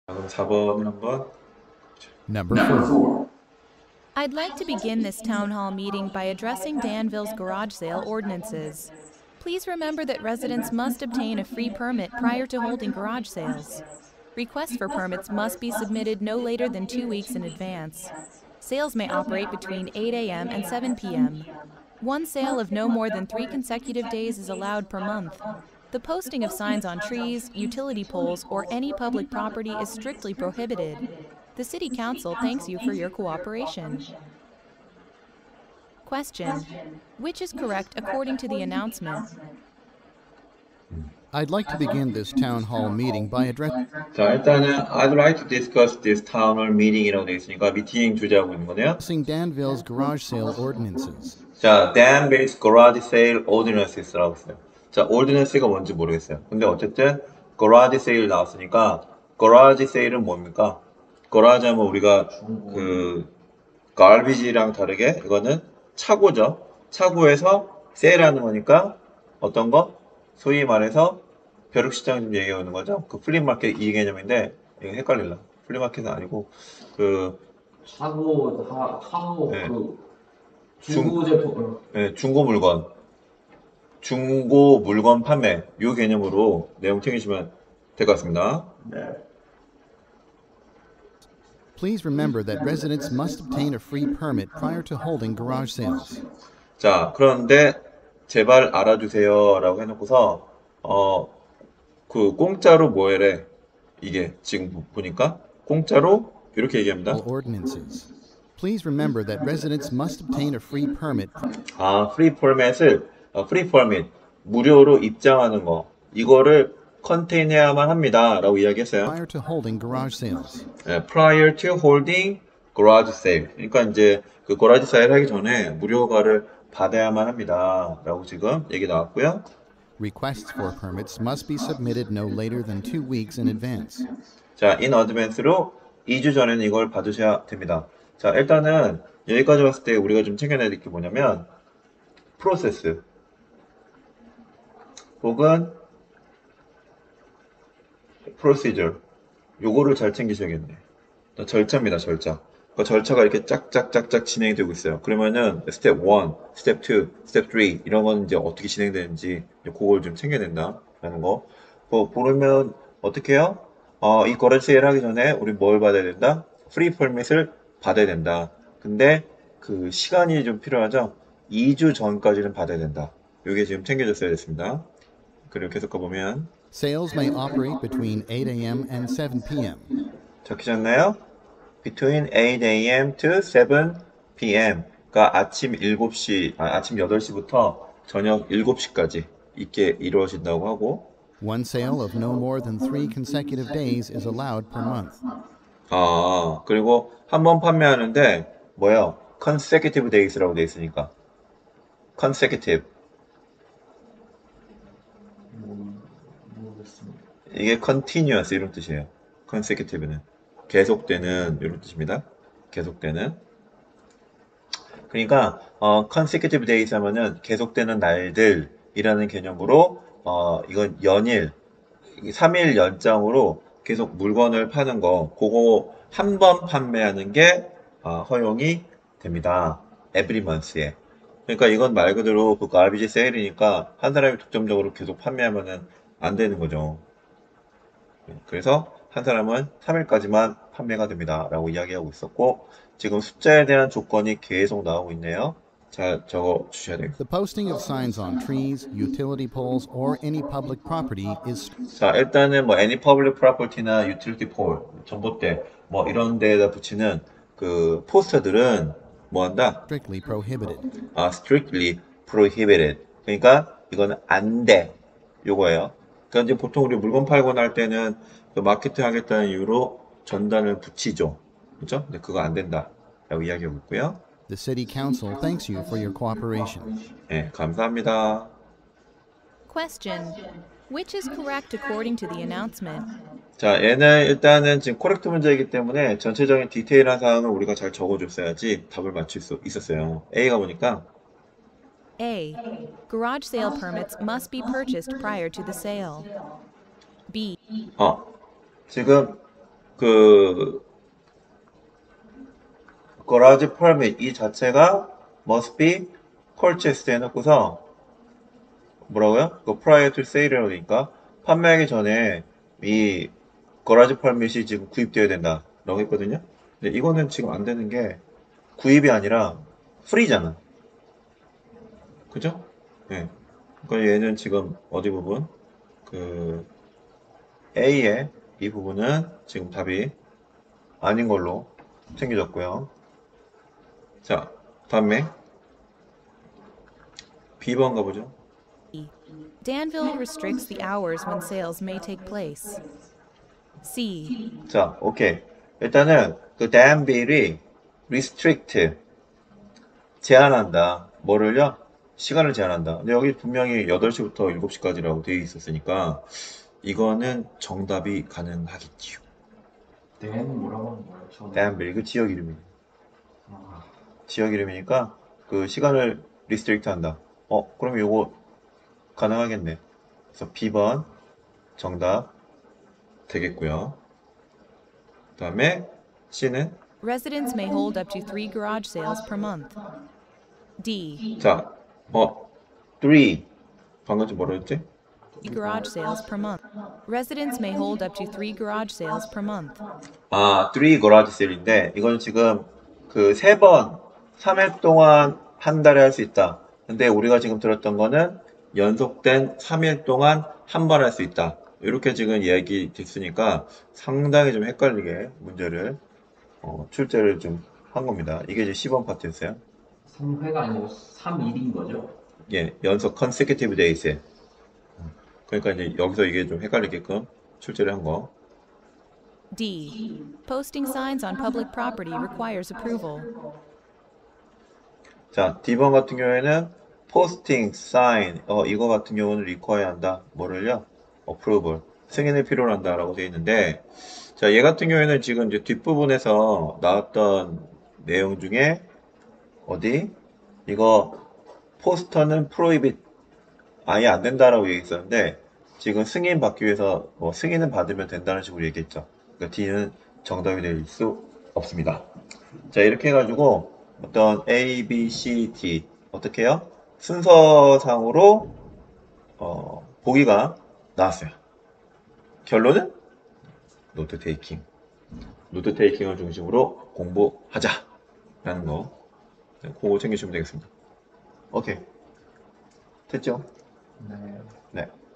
그럼 4번을 한번. Number 4. I'd like to begin this town hall meeting by addressing Danville's garage sale ordinances. Please remember that residents must obtain a free permit prior to holding garage sales. Requests for permits must be submitted no later than 2 weeks in advance. Sales may operate between 8 a.m. and 7 p.m. One sale of no more than 3 consecutive days is allowed per month. The posting of signs on trees, utility poles, or any public property is strictly prohibited. The City Council thanks you for your cooperation. Question: which is correct according to the announcement? I'd like to begin this town hall meeting by addressing 자, 일단은 I'd like to discuss this town hall meeting이라고 되어 있으니까 미팅 주제하고 있는 거네요. Danville's garage sale ordinances. 자, Danville's garage sale ordinances라고 했어요. 자, ordinance가 뭔지 모르겠어요. 근데 어쨌든 garage sale 나왔으니까 garage sale은 뭡니까? garage 하면 우리가 그 garbage랑 다르게 이거는 차고죠. 차고에서 sale하는 거니까 어떤 거? 소위 말해서 벼룩시장 좀 얘기하는 거죠. 그 플리마켓 이 개념인데 이거 헷갈릴라. 플리마켓은 아니고 그 사고 네. 그 중고 제품 네, 중고 물건 판매 요 개념으로 내용 챙기시면 될 것 같습니다. 네. Please remember that residents must obtain a free permit prior to holding garage sales. 자, 그런데 제발 알아주세요 라고 해놓고서 그 공짜로 뭐해래 이게 지금 보니까 공짜로 이렇게 얘기합니다. Ordinances. Please remember that residents must obtain a free permit. free permit을 free permit 무료로 입장하는 거 이거를 컨테인해야만 합니다 라고 이야기했어요. Prior to holding garage sales. 네, prior to holding garage sale. 그러니까 이제 그 garage sale 하기 전에 무료가를 받아야만 합니다 라고 지금 얘기 나왔고요. Requests for permits must be submitted no later than 2 weeks in advance. 자, in advance로 2주 전에는 이걸 받으셔야 됩니다. 자, 일단은 여기까지 봤을 때 우리가 좀 챙겨내야 될 게 뭐냐면 프로세스 혹은 procedure 요거를 잘 챙기셔야겠네. 절차입니다. 절차. 그 절차가 이렇게 짝짝짝짝 진행이 되고 있어요. 그러면은 스텝 1, 스텝 2, 스텝 3 이런 건 이제 어떻게 진행되는지 그걸 좀 챙겨야 된다라는 거. 보면 어떻게 해요? 이 거래처 세일 하기 전에 우리 뭘 받아야 된다? 프리 퍼밋을 받아야 된다. 근데 그 시간이 좀 필요하죠? 2주 전까지는 받아야 된다. 이게 지금 챙겨졌어야 됐습니다. 그리고 계속 가보면 Sales may operate between 8 a.m. and 7 p.m. 적히셨나요? Between 8 a.m. to 7 p.m. 그러니까 아침 8시부터 저녁 7시까지 있게 이루어진다고 하고 One sale of no more than 3 consecutive days is allowed per month. 그리고 한 번 판매하는데 뭐예요? consecutive days라고 돼 있으니까 consecutive 이게 continuous 이런 뜻이에요. consecutive는 계속되는 이런 뜻입니다. 계속되는. 그러니까 consecutive days 하면은 계속되는 날들이라는 개념으로 이건 연일 3일 연장으로 계속 물건을 파는 거 그거 한 번 판매하는 게 허용이 됩니다. every month에. 그러니까 이건 말 그대로 그 garbage sale이니까 한 사람이 독점적으로 계속 판매하면은 안 되는 거죠. 그래서 한 사람은 3일까지만 판매가 됩니다 라고 이야기하고 있었고 지금 숫자에 대한 조건이 계속 나오고 있네요. 잘 적어 주셔야 돼요. The posting of signs on trees, utility poles, or any public property is 자, 일단은 뭐 any public property나 utility pole, 전봇대 뭐 이런 데에다 붙이는 그 포스터들은 뭐 한다? strictly prohibited. strictly prohibited. 그러니까 이거는 안 돼. 요거예요. 그러니까 이제 보통 우리 물건 팔고 날 때는 그 마케팅 하겠다는 이유로 전단을 붙이죠. 그죠? 근데 그거 안 된다. 라고 이야기하고 있고요. The City Council thanks you for your cooperation. 네, 감사합니다. Question: which is correct according to the announcement? 자, 얘는 일단은 지금 코렉트 문제이기 때문에 전체적인 디테일한 사항을 우리가 잘 적어줬어야지 답을 맞출 수 있었어요. A가 보니까 A. Garage sale permits must be purchased prior to the sale. B. 지금 그 garage permit 이 자체가 must be purchased 해놓고서 뭐라고요? 그 prior to sale이니까 판매하기 전에 이 garage permit이 지금 구입되어야 된다라고 했거든요. 근데 이거는 지금 안 되는 게 구입이 아니라 free잖아. 그죠? 예. 그러니까 얘는 지금 어디 부분? 그 A의 이 부분은 지금 답이 아닌 걸로 챙겨졌고요. 자, 다음에 B번 가보죠. Danville restricts the hours when sales may take place. C. 자, 오케이. 일단은 그 Danville이 restrict 제한한다. 뭐를요? 시간을 제한한다. 근데 여기 분명히 8시부터 7시까지라고 되어 있었으니까 이거는 정답이 가능하겠지요. 댄 뭐라고 하는 거예요? 저는 Danville 그 지역 이름이에요. 아, 지역 이름이니까 그 시간을 리스트릭트 한다. 그럼 요거 가능하겠네. 그래서 B번 정답 되겠고요. 그 다음에 C는 Residents may hold up to 3 garage sales per month. D. 자, 3 방금 좀 뭐라 했지? Garage sales per month. Residents may hold up to 3 garage sales per month. 3 garage sale인데 이거는 지금 그 3번 3일 동안 한 달에 할 수 있다. 근데 우리가 지금 들었던 거는 연속된 3일 동안 한 번 할 수 있다. 이렇게 지금 얘기 됐으니까 상당히 좀 헷갈리게 문제를 출제를 좀 한 겁니다. 이게 이제 10번 파트였어요. 3회가 아니고 3일인 거죠? 예, 연속 consecutive days에. 그러니까 이제 여기서 이게 좀 헷갈리게끔 출제를 한 거. D. Posting signs on public property requires approval. 자, D번 같은 경우에는 posting, sign, 이거 같은 경우는 require 한다. 뭐를요? approval, 승인을 필요로 한다라고 되어 있는데, 자, 얘 같은 경우에는 지금 이제 뒷부분에서 나왔던 내용 중에 어디? 이거 포스터는 prohibit, 아예 안 된다라고 얘기했었는데, 지금 승인 받기 위해서 뭐 승인은 받으면 된다는 식으로 얘기했죠. 그러니까 D는 정답이 될 수 없습니다. 자, 이렇게 해가지고 어떤 A, B, C, D 어떻게 해요? 순서상으로 보기가 나왔어요. 결론은 노트 테이킹. 노트 테이킹을 중심으로 공부하자라는 거. 네, 그거 챙기시면 되겠습니다. 오케이. 됐죠? 네. 네.